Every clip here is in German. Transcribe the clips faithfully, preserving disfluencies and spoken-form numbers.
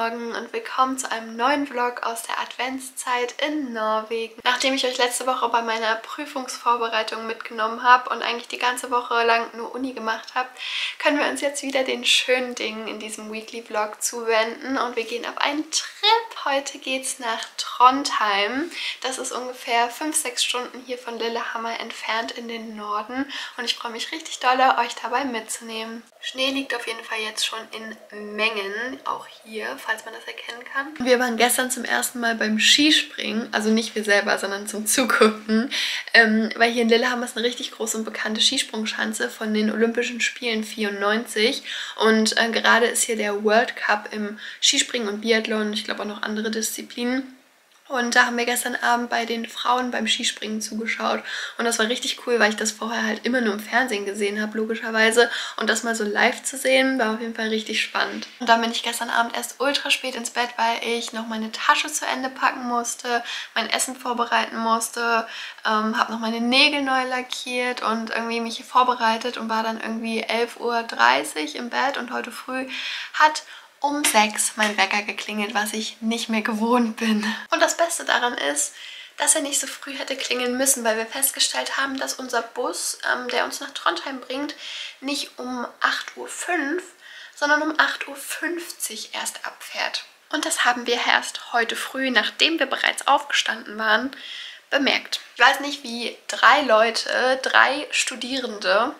Morgen und willkommen zu einem neuen Vlog aus der Adventszeit in Norwegen. Nachdem ich euch letzte Woche bei meiner Prüfungsvorbereitung mitgenommen habe und eigentlich die ganze Woche lang nur Uni gemacht habe, können wir uns jetzt wieder den schönen Dingen in diesem Weekly Vlog zuwenden und wir gehen auf einen Trip. Heute geht's nach Trondheim. Das ist ungefähr fünf, sechs Stunden hier von Lillehammer entfernt in den Norden und ich freue mich richtig doll, euch dabei mitzunehmen. Schnee liegt auf jeden Fall jetzt schon in Mengen, auch hier, falls man das erkennen kann. Wir waren gestern zum ersten Mal beim Skispringen, also nicht wir selber, sondern zum Zugucken, ähm, weil hier in Lillehammer ist eine richtig große und bekannte Skisprungschanze von den Olympischen Spielen vierundneunzig und äh, gerade ist hier der World Cup im Skispringen und Biathlon, ich glaube auch noch andere Disziplinen. Und da haben wir gestern Abend bei den Frauen beim Skispringen zugeschaut. Und das war richtig cool, weil ich das vorher halt immer nur im Fernsehen gesehen habe, logischerweise. Und das mal so live zu sehen, war auf jeden Fall richtig spannend. Und dann bin ich gestern Abend erst ultra spät ins Bett, weil ich noch meine Tasche zu Ende packen musste, mein Essen vorbereiten musste, ähm, habe noch meine Nägel neu lackiert und irgendwie mich hier vorbereitet und war dann irgendwie elf Uhr dreißig im Bett. Und heute früh hat um sechs mein Wecker geklingelt, was ich nicht mehr gewohnt bin. Und das Beste daran ist, dass er nicht so früh hätte klingeln müssen, weil wir festgestellt haben, dass unser Bus, ähm, der uns nach Trondheim bringt, nicht um acht Uhr fünf, sondern um acht Uhr fünfzig erst abfährt. Und das haben wir erst heute früh, nachdem wir bereits aufgestanden waren, bemerkt. Ich weiß nicht, wie drei Leute, drei Studierende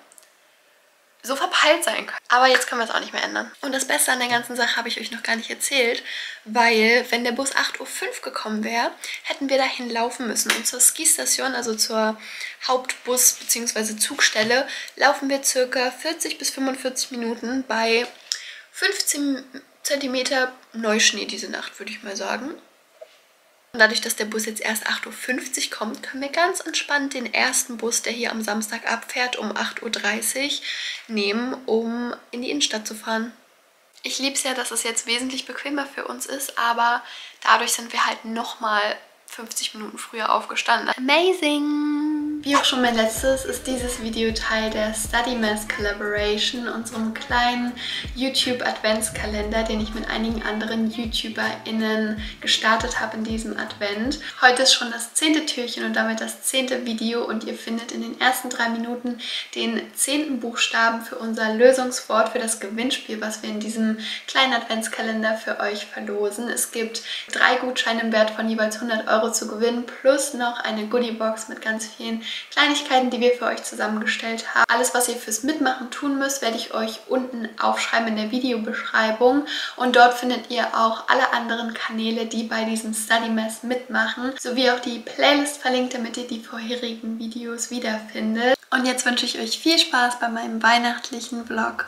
so verpeilt sein können. Aber jetzt können wir es auch nicht mehr ändern. Und das Beste an der ganzen Sache habe ich euch noch gar nicht erzählt, weil wenn der Bus acht Uhr fünf gekommen wäre, hätten wir dahin laufen müssen. Und zur Skistation, also zur Hauptbus- bzw. Zugstelle, laufen wir circa vierzig bis fünfundvierzig Minuten bei fünfzehn Zentimeter Neuschnee diese Nacht, würde ich mal sagen. Und dadurch, dass der Bus jetzt erst acht Uhr fünfzig kommt, können wir ganz entspannt den ersten Bus, der hier am Samstag abfährt, um acht Uhr dreißig nehmen, um in die Innenstadt zu fahren. Ich liebe es ja, dass es jetzt wesentlich bequemer für uns ist, aber dadurch sind wir halt nochmal fünfzig Minuten früher aufgestanden. Amazing! Wie auch schon mein letztes, ist dieses Video Teil der StudyMess Collaboration, unserem kleinen YouTube-Adventskalender, den ich mit einigen anderen YouTuberInnen gestartet habe in diesem Advent. Heute ist schon das zehnte Türchen und damit das zehnte Video und ihr findet in den ersten drei Minuten den zehnten Buchstaben für unser Lösungswort für das Gewinnspiel, was wir in diesem kleinen Adventskalender für euch verlosen. Es gibt drei Gutscheine im Wert von jeweils hundert Euro zu gewinnen, plus noch eine Goodiebox mit ganz vielen Kleinigkeiten, die wir für euch zusammengestellt haben. Alles, was ihr fürs Mitmachen tun müsst, werde ich euch unten aufschreiben in der Videobeschreibung. Und dort findet ihr auch alle anderen Kanäle, die bei diesem StudyMess mitmachen, sowie auch die Playlist verlinkt, damit ihr die vorherigen Videos wiederfindet. Und jetzt wünsche ich euch viel Spaß bei meinem weihnachtlichen Vlog.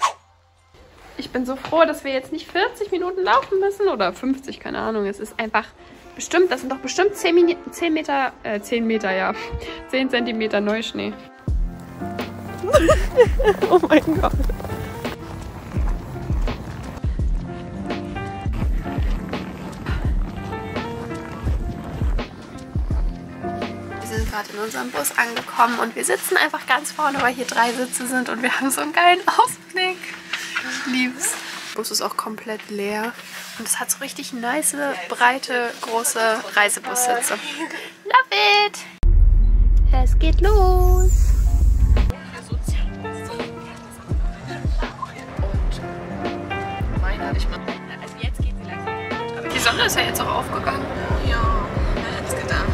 Ich bin so froh, dass wir jetzt nicht vierzig Minuten laufen müssen oder fünfzig, keine Ahnung. Es ist einfach bestimmt, das sind doch bestimmt zehn Meter, äh, zehn Meter, ja, zehn Zentimeter Neuschnee. Oh mein Gott. Wir sind gerade in unserem Bus angekommen und wir sitzen einfach ganz vorne, weil hier drei Sitze sind und wir haben so einen geilen Ausblick. Ich lieb's. Der Bus ist auch komplett leer und es hat so richtig nice, breite, große Reisebussitze. Love it! Es geht los! Und meine hatte ich mal. Also jetzt geht sie langsam. Aber die Sonne ist ja jetzt auch aufgegangen. Ja, wer hätte es gedacht?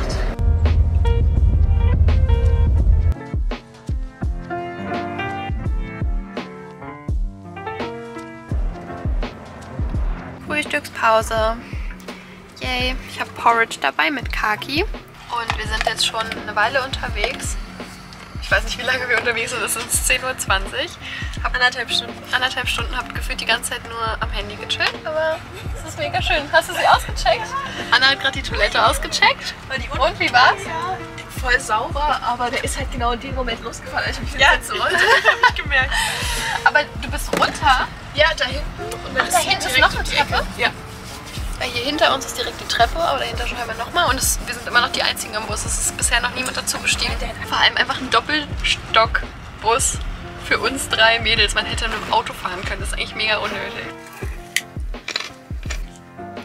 Frühstückspause. Yay, ich habe Porridge dabei mit Kaki. Und wir sind jetzt schon eine Weile unterwegs. Ich weiß nicht, wie lange wir unterwegs sind. Es ist zehn Uhr zwanzig. Hab anderthalb Stunden, anderthalb Stunden, hab gefühlt die ganze Zeit nur am Handy gechillt. Aber es ist mega schön. Hast du sie ausgecheckt? Anna hat gerade die Toilette ausgecheckt. Und wie war's? Ja, voll sauber, aber der ist halt genau in dem Moment losgefahren, als ich mich Ja, hinsetzen wollte. Hab ich gemerkt. Aber du bist runter. Ja, da hinten. Und dann Ach, da hinten ist noch eine Treppe? Ja. Weil hier hinter uns ist direkt die Treppe, aber dahinter scheinbar nochmal. Und es, wir sind immer noch die Einzigen am Bus. Es ist bisher noch niemand dazu gestiegen. Vor allem einfach ein Doppelstockbus für uns drei Mädels. Man hätte mit dem Auto fahren können. Das ist eigentlich mega unnötig.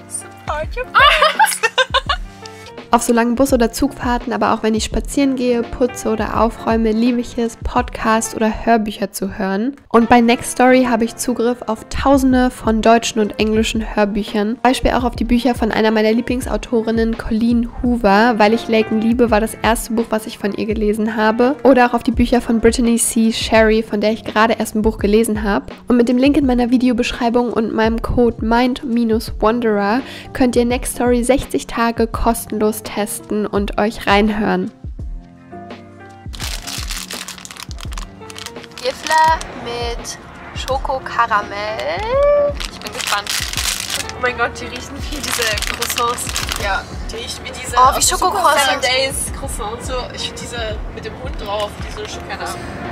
Auf so langen Bus- oder Zugfahrten, aber auch wenn ich spazieren gehe, putze oder aufräume, liebe ich es, Podcasts oder Hörbücher zu hören. Und bei Nextory habe ich Zugriff auf tausende von deutschen und englischen Hörbüchern. Zum Beispiel auch auf die Bücher von einer meiner Lieblingsautorinnen, Colleen Hoover. Weil ich Laken liebe, war das erste Buch, was ich von ihr gelesen habe. Oder auch auf die Bücher von Brittany C. Sherry, von der ich gerade erst ein Buch gelesen habe. Und mit dem Link in meiner Videobeschreibung und meinem Code Mind Wanderer könnt ihr Nextory sechzig Tage kostenlos testen und euch reinhören. Gifler mit Schokokaramell. Ich bin gespannt. Oh mein Gott, die riechen wie diese Croissants. Ja, die riechen wie diese Oh, wie Schokocroissants. Seven Days Croissants. So, ich finde diese mit dem Hund drauf, diese Schokana.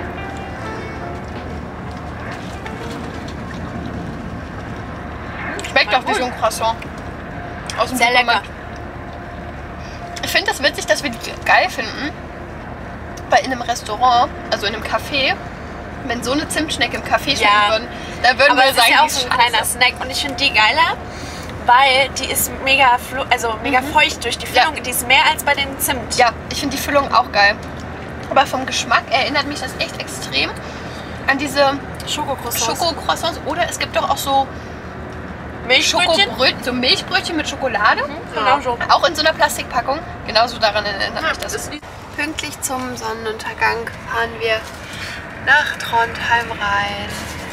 Schmeckt doch wie so ein Croissant. Aus dem Sehr lecker. Ich finde das witzig, dass wir die geil finden. Weil in einem Restaurant, also in einem Café, wenn so eine Zimtschnecke im Café stehen Ja. würden, da würden Aber wir es sagen, ist ja auch die so ein scheiße. kleiner Snack und ich finde die geiler, weil die ist mega, flu also mega feucht durch die Füllung. Ja. Die ist mehr als bei den Zimt. Ja, ich finde die Füllung auch geil. Aber vom Geschmack erinnert mich das echt extrem an diese Schokocroissants. Schokocroissants. Oder es gibt doch auch so Milchbrötchen. Schokobrötchen, so Milchbrötchen mit Schokolade. Genau so. Auch in so einer Plastikpackung. Genauso daran erinnert mich das. ist wie Pünktlich zum Sonnenuntergang fahren wir nach Trondheim rein.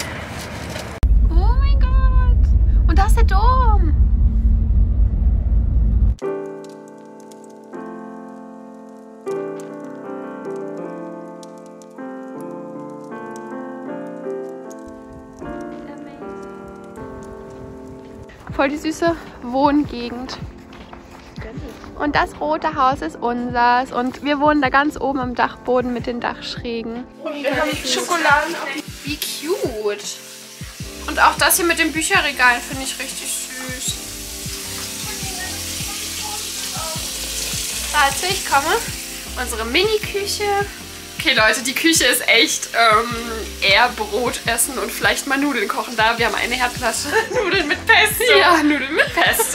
Oh mein Gott! Und da ist der Dom! Voll die süße Wohngegend. Und das rote Haus ist unseres. Und wir wohnen da ganz oben am Dachboden mit den Dachschrägen. wir haben Schokoladen. Wie cute. Und auch das hier mit den Bücherregalen finde ich richtig süß. Warte, ich komme. Unsere Mini-Küche. Okay, Leute, die Küche ist echt ähm, eher Brot essen und vielleicht mal Nudeln kochen da. Wir haben eine Herdplatte. Nudeln mit Pesto. Ja, Nudeln mit Pesto.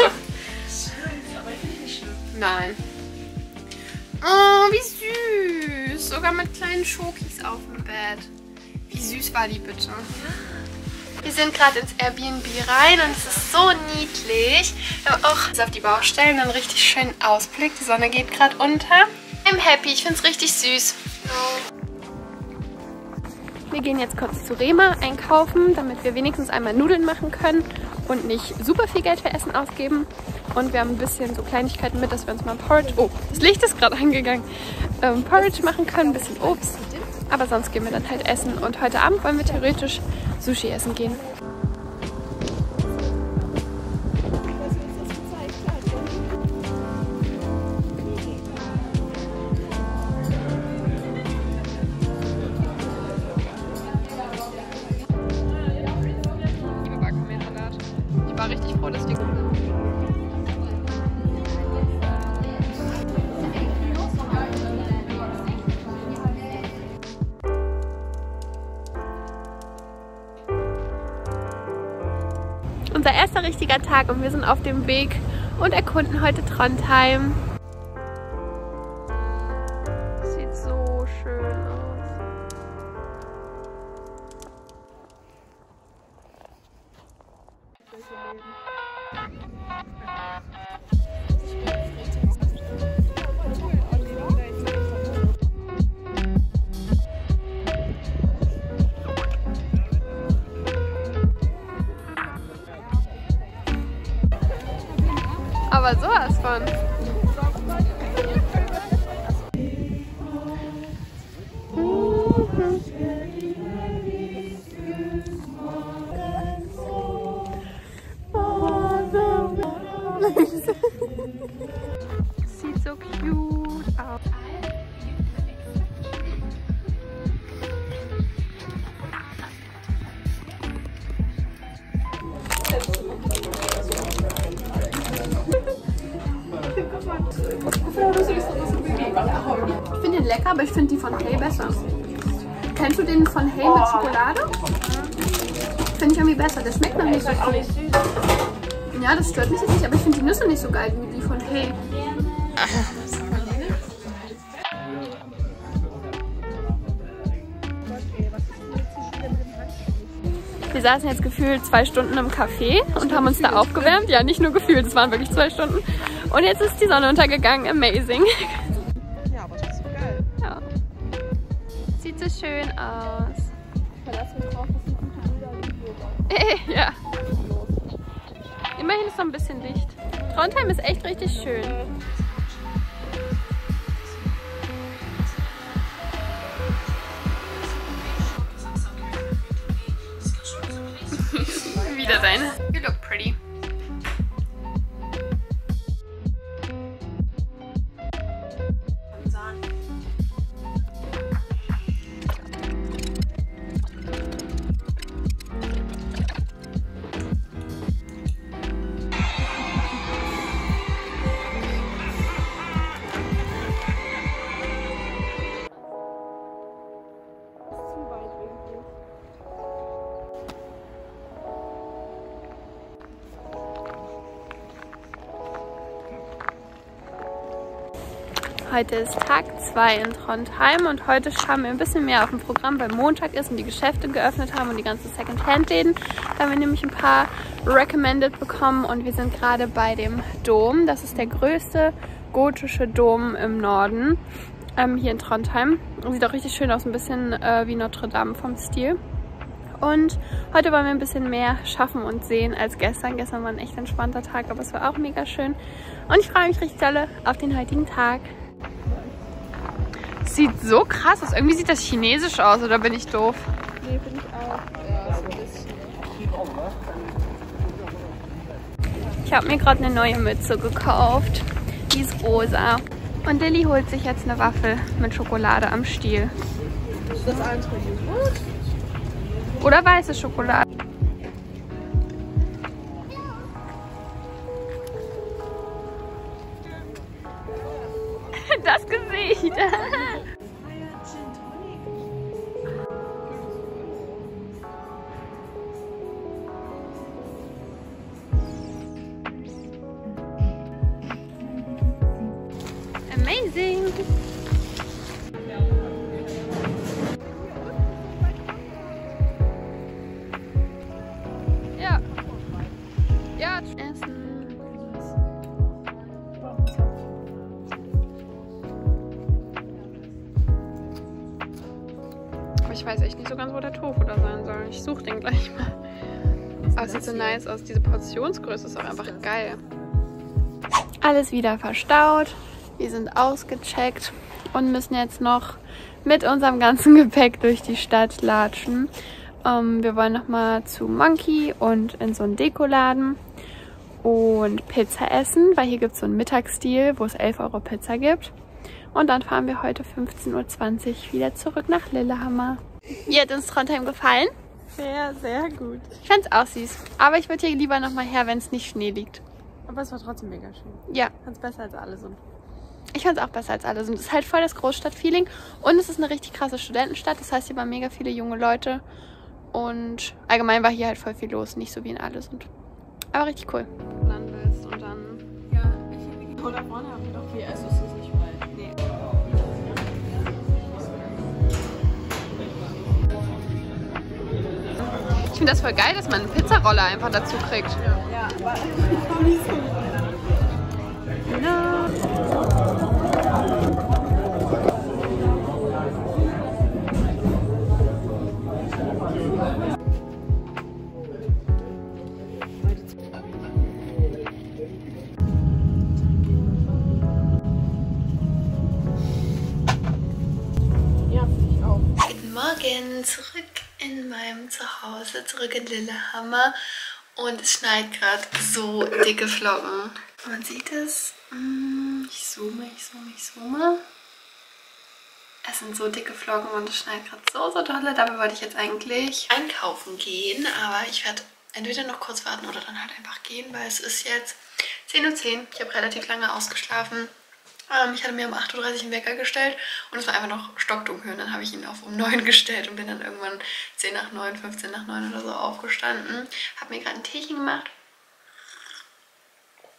Nein. Oh, wie süß. Sogar mit kleinen Schokis auf dem Bett. Wie süß war die bitte? Wir sind gerade ins Airbnb rein und es ist so niedlich. Wir haben auch auf die Baustellen einen richtig schönen Ausblick. Die Sonne geht gerade unter. I'm happy, ich finde es richtig süß. Wir gehen jetzt kurz zu Rema einkaufen, damit wir wenigstens einmal Nudeln machen können und nicht super viel Geld für Essen ausgeben. Und wir haben ein bisschen so Kleinigkeiten mit, dass wir uns mal Porridge... Oh, das Licht ist gerade angegangen. Ähm, Porridge machen können, ein bisschen Obst. Aber sonst gehen wir dann halt essen. Und heute Abend wollen wir theoretisch Sushi essen gehen. Ich war richtig froh, dass die... Unser erster richtiger Tag und wir sind auf dem Weg und erkunden heute Trondheim. Sieht so schön aus. Aber sowas von. Sieht so cute aus. Ich finde den lecker, aber ich finde die von Hey besser. Kennst du den von Hey mit Schokolade? Finde ich irgendwie besser. Der schmeckt noch nicht so viel. Ja, das stört mich jetzt nicht, aber ich finde die Nüsse nicht so geil wie die von Hey. Wir saßen jetzt gefühlt zwei Stunden im Café und haben uns da aufgewärmt. Ja, nicht nur gefühlt, es waren wirklich zwei Stunden. Und jetzt ist die Sonne untergegangen. Amazing. Ja, aber das ist so geil. Ja. Sieht so schön aus. Verlass mich drauf, dass die gute Bilder sind. Ja. Immerhin ist noch ein bisschen Licht. Trondheim ist echt richtig schön. Wieder deine. You look pretty. Heute ist Tag zwei in Trondheim und heute schauen wir ein bisschen mehr auf dem Programm, weil Montag ist und die Geschäfte geöffnet haben und die ganzen Second-Hand-Läden. Da haben wir nämlich ein paar recommended bekommen und wir sind gerade bei dem Dom. Das ist der größte gotische Dom im Norden, ähm, hier in Trondheim. Sieht auch richtig schön aus, ein bisschen äh, wie Notre Dame vom Stil. Und heute wollen wir ein bisschen mehr schaffen und sehen als gestern. Gestern war ein echt entspannter Tag, aber es war auch mega schön. Und ich freue mich richtig dolle auf den heutigen Tag. Sieht so krass aus. Irgendwie sieht das chinesisch aus, oder bin ich doof? Nee, bin ich auch. Ja, so ein bisschen. Ich habe mir gerade eine neue Mütze gekauft. Die ist rosa. Und Lilly holt sich jetzt eine Waffel mit Schokolade am Stiel. Ist das eins von Joghurt? Oder weiße Schokolade. Das Gesicht. Amazing. Ja. Ja, essen. Ich weiß echt nicht so ganz, wo der Tofu da sein soll. Ich suche den gleich mal. Aber es sieht so nice aus. Diese Portionsgröße ist auch einfach geil. Alles wieder verstaut. Wir sind ausgecheckt und müssen jetzt noch mit unserem ganzen Gepäck durch die Stadt latschen. Ähm, wir wollen nochmal zu Monkey und in so einen Dekoladen und Pizza essen, weil hier gibt es so einen Mittagsstil, wo es elf Euro Pizza gibt. Und dann fahren wir heute fünfzehn Uhr zwanzig wieder zurück nach Lillehammer. Wie hat uns Trondheim gefallen? Sehr, sehr gut. Ich fand es auch süß. Aber ich würde hier lieber nochmal her, wenn es nicht Schnee liegt. Aber es war trotzdem mega schön. Ja. Ganz besser als alle sind. Ich fand es auch besser als alle sind. Es ist halt voll das Großstadtfeeling. Und es ist eine richtig krasse Studentenstadt. Das heißt, hier waren mega viele junge Leute. Und allgemein war hier halt voll viel los. Nicht so wie in Allesund. Aber richtig cool. Dann willst und dann... Ja, ich habe da vorne haben wir doch viel. Also es ist nicht weit. Nee. Ich finde das voll geil, dass man einen Pizzaroller einfach dazu kriegt. Ja, aber... No. Morgen zurück in meinem Zuhause, zurück in Lillehammer und es schneit gerade so dicke Flocken. Man sieht es. Ich zoome, ich zoome, ich zoome. Es sind so dicke Flocken und es schneit gerade so, so dolle. Dabei wollte ich jetzt eigentlich einkaufen gehen, aber ich werde entweder noch kurz warten oder dann halt einfach gehen, weil es ist jetzt zehn Uhr zehn. Ich habe relativ lange ausgeschlafen. Ähm, ich hatte mir um acht Uhr dreißig einen Wecker gestellt und es war einfach noch stockdunkel. Und dann habe ich ihn auf um neun gestellt und bin dann irgendwann zehn nach neun, fünfzehn nach neun oder so aufgestanden. Habe mir gerade ein Teechen gemacht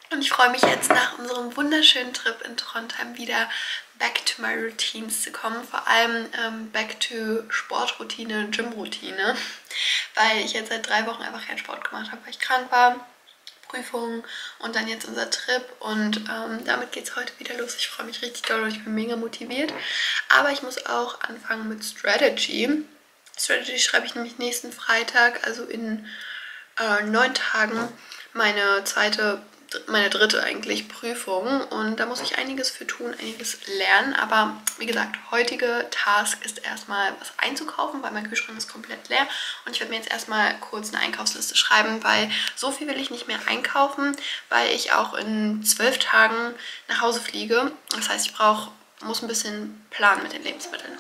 Und ich freue mich jetzt nach unserem wunderschönen Trip in Trondheim wieder back to my routines zu kommen. Vor allem ähm, back to Sportroutine, Gymroutine. Weil ich jetzt seit drei Wochen einfach keinen Sport gemacht habe, weil ich krank war. Prüfungen und dann jetzt unser Trip. Und ähm, damit geht es heute wieder los. Ich freue mich richtig doll und ich bin mega motiviert. Aber ich muss auch anfangen mit Strategy. Strategy schreibe ich nämlich nächsten Freitag, also in äh, neun Tagen, meine zweite meine dritte eigentlich Prüfung und da muss ich einiges für tun, einiges lernen, aber wie gesagt, heutige Task ist erstmal was einzukaufen, weil mein Kühlschrank ist komplett leer und ich werde mir jetzt erstmal kurz eine Einkaufsliste schreiben, weil so viel will ich nicht mehr einkaufen, weil ich auch in zwölf Tagen nach Hause fliege. Das heißt, ich brauche, muss ein bisschen planen mit den Lebensmitteln.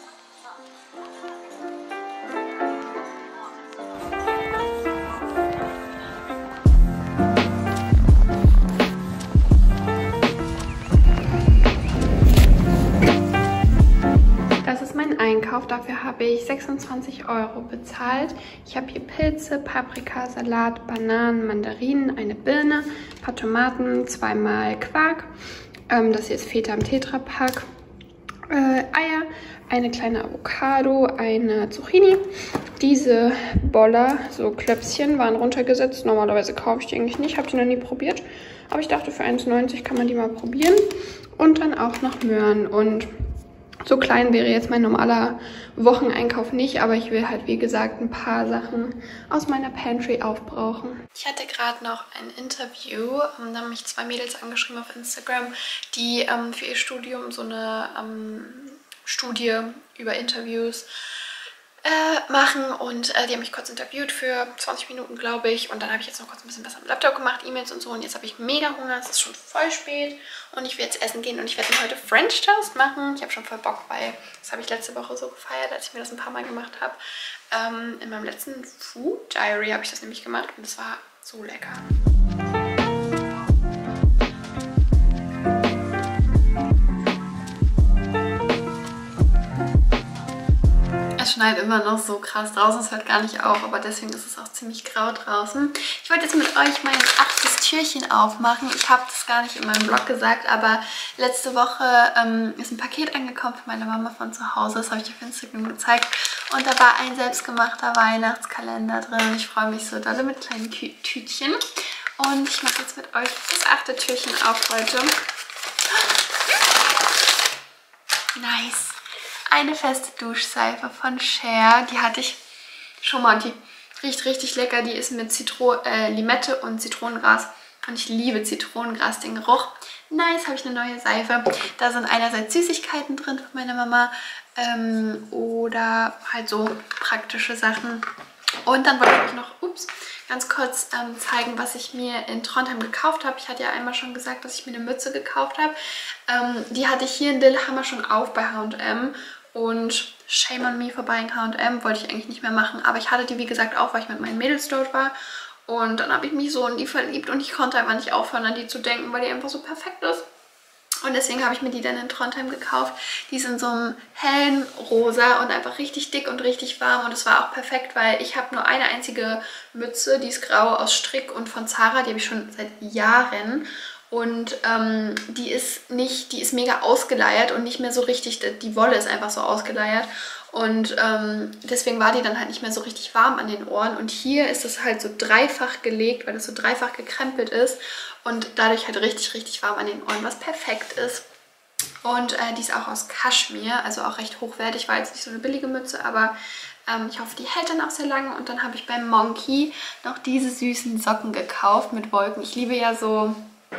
Einkauf. Dafür habe ich sechsundzwanzig Euro bezahlt. Ich habe hier Pilze, Paprika, Salat, Bananen, Mandarinen, eine Birne, ein paar Tomaten, zweimal Quark. Ähm, das hier ist Feta im Tetrapack. Äh, Eier, eine kleine Avocado, eine Zucchini. Diese Boller, so Klöpschen, waren runtergesetzt. Normalerweise kaufe ich die eigentlich nicht, habe die noch nie probiert. Aber ich dachte, für eins neunzig kann man die mal probieren. Und dann auch noch Möhren. Und so klein wäre jetzt mein normaler Wocheneinkauf nicht, aber ich will halt, wie gesagt, ein paar Sachen aus meiner Pantry aufbrauchen. Ich hatte gerade noch ein Interview, ähm, da haben mich zwei Mädels angeschrieben auf Instagram, die ähm, für ihr Studium so eine ähm, Studie über Interviews äh, machen und äh, die haben mich kurz interviewt für zwanzig Minuten, glaube ich, und dann habe ich jetzt noch kurz ein bisschen was am Laptop gemacht, E-Mails und so, und jetzt habe ich mega Hunger, es ist schon voll spät und ich will jetzt essen gehen und ich werde mir heute French Toast machen. Ich habe schon voll Bock, weil das habe ich letzte Woche so gefeiert, als ich mir das ein paar Mal gemacht habe. Ähm, in meinem letzten Food Diary habe ich das nämlich gemacht und es war so lecker. Es schneit immer noch so krass draußen, es hört gar nicht auf, aber deswegen ist es auch ziemlich grau draußen. Ich wollte jetzt mit euch mein achtes Türchen aufmachen. Ich habe das gar nicht in meinem Vlog gesagt, aber letzte Woche ähm, ist ein Paket angekommen von meiner Mama von zu Hause. Das habe ich auf Instagram gezeigt. Und da war ein selbstgemachter Weihnachtskalender drin. Ich freue mich so dolle mit kleinen Tü Tütchen. Und ich mache jetzt mit euch das achte Türchen auf heute. Nice. Eine feste Duschseife von Cher, die hatte ich schon mal und die riecht richtig lecker. Die ist mit Zitro äh, Limette und Zitronengras und ich liebe Zitronengras, den Geruch. Nice, habe ich eine neue Seife. Da sind einerseits Süßigkeiten drin von meiner Mama ähm, oder halt so praktische Sachen. Und dann wollte ich euch noch, ups, ganz kurz ähm, zeigen, was ich mir in Trondheim gekauft habe. Ich hatte ja einmal schon gesagt, dass ich mir eine Mütze gekauft habe. Ähm, die hatte ich hier in Lillehammer schon auf bei H und M. Und shame on me, vorbei in H und M wollte ich eigentlich nicht mehr machen. Aber ich hatte die, wie gesagt, auch, weil ich mit meinen Mädels dort war. Und dann habe ich mich so in die verliebt und ich konnte einfach nicht aufhören, an die zu denken, weil die einfach so perfekt ist. Und deswegen habe ich mir die dann in Trondheim gekauft. Die sind so einem hellen Rosa und einfach richtig dick und richtig warm. Und es war auch perfekt, weil ich habe nur eine einzige Mütze, die ist grau aus Strick und von Zara. Die habe ich schon seit Jahren. Und ähm, die ist nicht, die ist mega ausgeleiert und nicht mehr so richtig, die Wolle ist einfach so ausgeleiert. Und ähm, deswegen war die dann halt nicht mehr so richtig warm an den Ohren. Und hier ist es halt so dreifach gelegt, weil das so dreifach gekrempelt ist. Und dadurch halt richtig, richtig warm an den Ohren, was perfekt ist. Und äh, die ist auch aus Kaschmir, also auch recht hochwertig. War jetzt nicht so eine billige Mütze, aber ähm, ich hoffe, die hält dann auch sehr lange. Und dann habe ich beim Monkey noch diese süßen Socken gekauft mit Wolken. Ich liebe ja so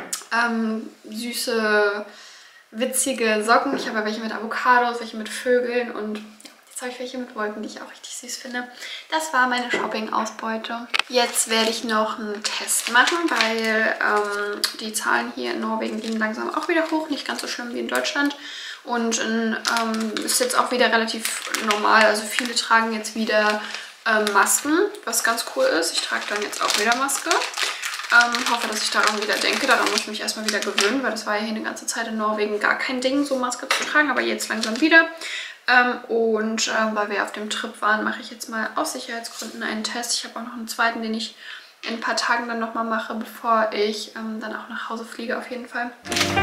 ähm, süße, witzige Socken. Ich habe ja welche mit Avocados, welche mit Vögeln und jetzt habe ich welche mit Wolken, die ich auch richtig süß finde. Das war meine Shopping-Ausbeute. Jetzt werde ich noch einen Test machen, weil ähm, die Zahlen hier in Norwegen gehen langsam auch wieder hoch. Nicht ganz so schlimm wie in Deutschland. Und in, ähm, ist jetzt auch wieder relativ normal. Also viele tragen jetzt wieder ähm, Masken, was ganz cool ist. Ich trage dann jetzt auch wieder Maske. Ähm, hoffe, dass ich daran wieder denke. Daran muss ich mich erstmal wieder gewöhnen, weil das war ja hier eine ganze Zeit in Norwegen gar kein Ding, so Maske zu tragen. Aber jetzt langsam wieder. Ähm, und äh, weil wir auf dem Trip waren, mache ich jetzt mal aus Sicherheitsgründen einen Test. Ich habe auch noch einen zweiten, den ich in ein paar Tagen dann nochmal mache, bevor ich ähm, dann auch nach Hause fliege auf jeden Fall.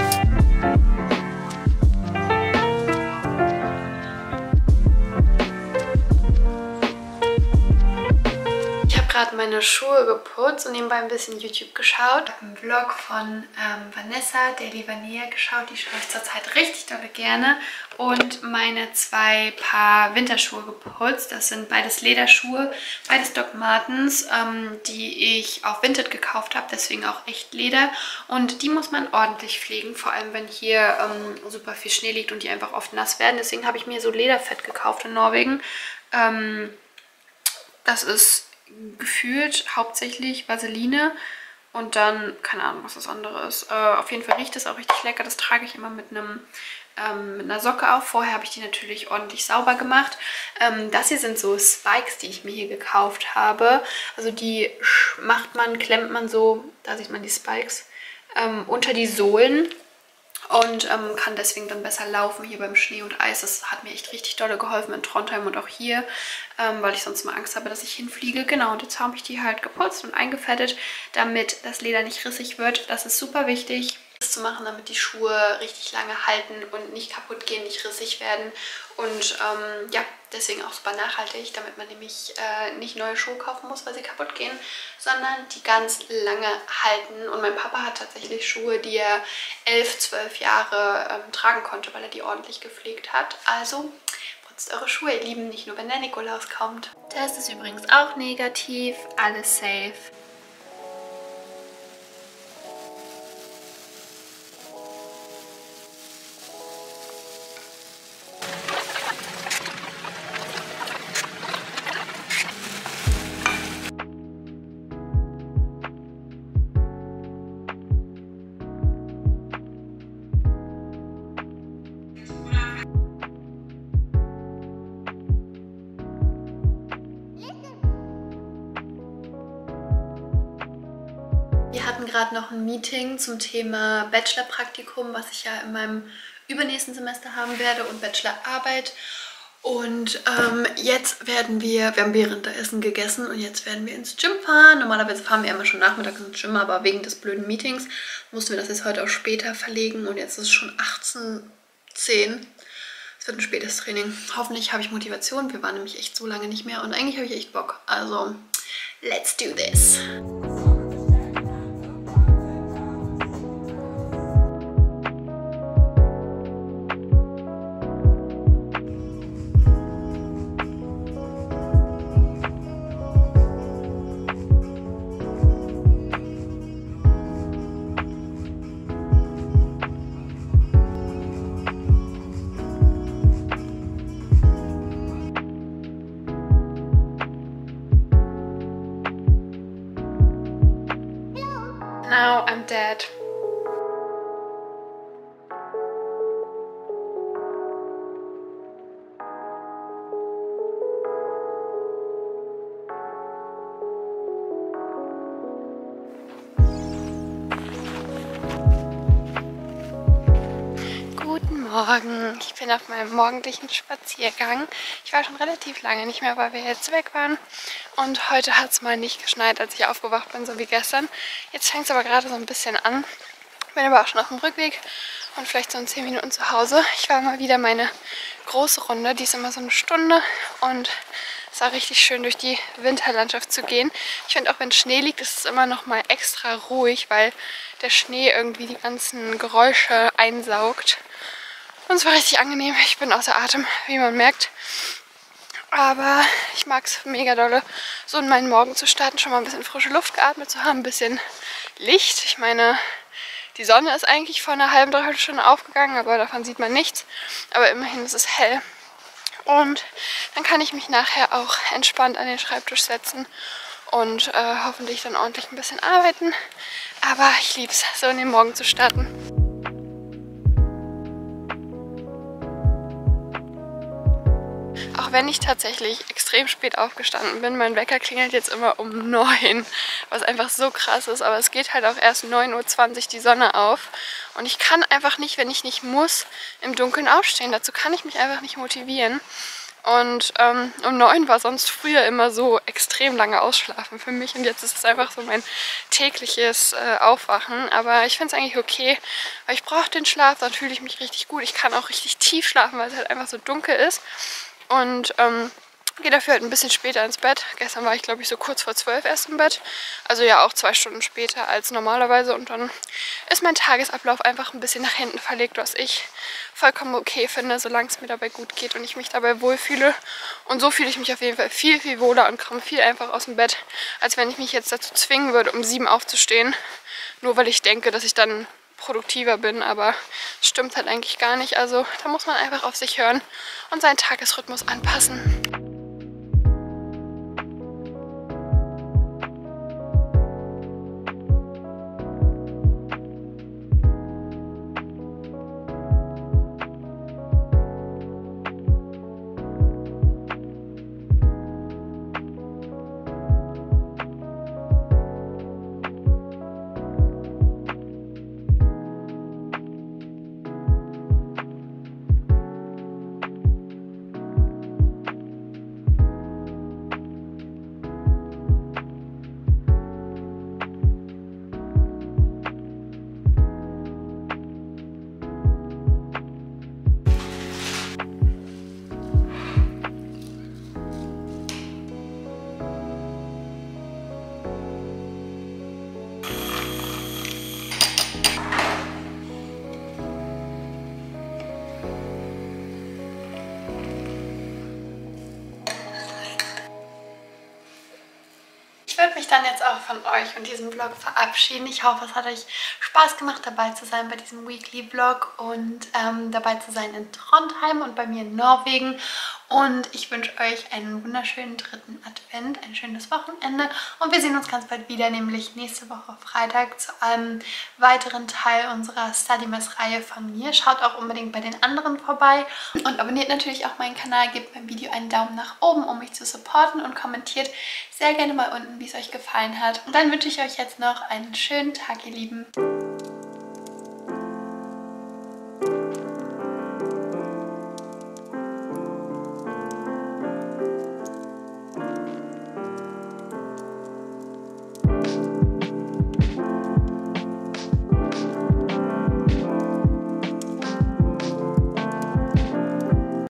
Ich habe gerade meine Schuhe geputzt und nebenbei ein bisschen YouTube geschaut. Ich habe einen Vlog von ähm, Vanessa, Daily Vanilla, geschaut. Die schaue ich zurzeit richtig dolle gerne. Und meine zwei Paar Winterschuhe geputzt. Das sind beides Lederschuhe, beides Doc Martens, ähm, die ich auf Vinted gekauft habe. Deswegen auch echt Leder. Und die muss man ordentlich pflegen, vor allem wenn hier ähm, super viel Schnee liegt und die einfach oft nass werden. Deswegen habe ich mir so Lederfett gekauft in Norwegen. Ähm, das ist gefühlt hauptsächlich Vaseline und dann, keine Ahnung, was das andere ist. Äh, auf jeden Fall riecht es auch richtig lecker. Das trage ich immer mit einem ähm, mit einer Socke auf. Vorher habe ich die natürlich ordentlich sauber gemacht. Ähm, das hier sind so Spikes, die ich mir hier gekauft habe. Also die macht man, klemmt man so, da sieht man die Spikes, ähm, unter die Sohlen. Und ähm, kann deswegen dann besser laufen hier beim Schnee und Eis. Das hat mir echt richtig dolle geholfen in Trondheim und auch hier, ähm, weil ich sonst mal Angst habe, dass ich hinfliege. Genau, und jetzt habe ich die halt geputzt und eingefettet, damit das Leder nicht rissig wird. Das ist super wichtig, das zu machen, damit die Schuhe richtig lange halten und nicht kaputt gehen, nicht rissig werden. Und ähm, ja, deswegen auch super nachhaltig, damit man nämlich äh, nicht neue Schuhe kaufen muss, weil sie kaputt gehen, sondern die ganz lange halten. Und mein Papa hat tatsächlich Schuhe, die er elf, zwölf Jahre ähm, tragen konnte, weil er die ordentlich gepflegt hat. Also putzt eure Schuhe, ihr Lieben, nicht nur wenn der Nikolaus kommt. Test ist übrigens auch negativ, alles safe. Wir hatten gerade noch ein Meeting zum Thema Bachelorpraktikum, was ich ja in meinem übernächsten Semester haben werde, und Bachelorarbeit. Und ähm, jetzt werden wir, wir haben Währendessen gegessen und jetzt werden wir ins Gym fahren. Normalerweise fahren wir immer schon nachmittags ins Gym, aber wegen des blöden Meetings mussten wir das jetzt heute auch später verlegen und jetzt ist es schon achtzehn Uhr zehn. Es wird ein spätes Training. Hoffentlich habe ich Motivation. Wir waren nämlich echt so lange nicht mehr und eigentlich habe ich echt Bock. Also, let's do this. Now I'm dead. Guten Morgen. Ich bin auf meinem morgendlichen Spaziergang. Ich war schon relativ lange nicht mehr, weil wir jetzt weg waren. Und heute hat es mal nicht geschneit, als ich aufgewacht bin, so wie gestern. Jetzt fängt es aber gerade so ein bisschen an. Bin aber auch schon auf dem Rückweg und vielleicht so in zehn Minuten zu Hause. Ich war mal wieder meine große Runde, die ist immer so eine Stunde. Und es war richtig schön, durch die Winterlandschaft zu gehen. Ich finde, auch wenn Schnee liegt, ist es immer noch mal extra ruhig, weil der Schnee irgendwie die ganzen Geräusche einsaugt. Und es war richtig angenehm. Ich bin außer Atem, wie man merkt. Aber ich mag es mega dolle, so in meinen Morgen zu starten, schon mal ein bisschen frische Luft geatmet zu haben, ein bisschen Licht. Ich meine, die Sonne ist eigentlich vor einer halben, dreiviertel Stunde aufgegangen, aber davon sieht man nichts. Aber immerhin ist es hell. Und dann kann ich mich nachher auch entspannt an den Schreibtisch setzen und äh, hoffentlich dann ordentlich ein bisschen arbeiten. Aber ich liebe es, so in den Morgen zu starten. Auch wenn ich tatsächlich extrem spät aufgestanden bin, mein Wecker klingelt jetzt immer um neun, was einfach so krass ist, aber es geht halt auch erst neun Uhr zwanzig die Sonne auf und ich kann einfach nicht, wenn ich nicht muss, im Dunkeln aufstehen. Dazu kann ich mich einfach nicht motivieren Und ähm, um neun war sonst früher immer so extrem lange Ausschlafen für mich. Und jetzt ist es einfach so mein tägliches äh, Aufwachen. Aber ich finde es eigentlich okay, weil ich brauche den Schlaf, dann fühle ich mich richtig gut. Ich kann auch richtig tief schlafen, weil es halt einfach so dunkel ist. Und ähm, gehe dafür halt ein bisschen später ins Bett. Gestern war ich, glaube ich, so kurz vor zwölf erst im Bett. Also ja, auch zwei Stunden später als normalerweise. Und dann ist mein Tagesablauf einfach ein bisschen nach hinten verlegt, was ich vollkommen okay finde, solange es mir dabei gut geht und ich mich dabei wohlfühle. Und so fühle ich mich auf jeden Fall viel, viel wohler und komme viel einfach aus dem Bett, als wenn ich mich jetzt dazu zwingen würde, um sieben aufzustehen. Nur weil ich denke, dass ich dann produktiver bin, aber das stimmt halt eigentlich gar nicht. Also da muss man einfach auf sich hören und seinen Tagesrhythmus anpassen. Ich würde mich dann jetzt auch von euch und diesem Vlog verabschieden. Ich hoffe, es hat euch Spaß gemacht, dabei zu sein bei diesem Weekly Vlog und ähm, dabei zu sein in Trondheim und bei mir in Norwegen. Und ich wünsche euch einen wunderschönen dritten Advent, ein schönes Wochenende. Und wir sehen uns ganz bald wieder, nämlich nächste Woche Freitag zu einem weiteren Teil unserer Studymess-Reihe von mir. Schaut auch unbedingt bei den anderen vorbei und abonniert natürlich auch meinen Kanal, gebt beim Video einen Daumen nach oben, um mich zu supporten und kommentiert sehr gerne mal unten, wie es euch gefallen hat. Und dann wünsche ich euch jetzt noch einen schönen Tag, ihr Lieben.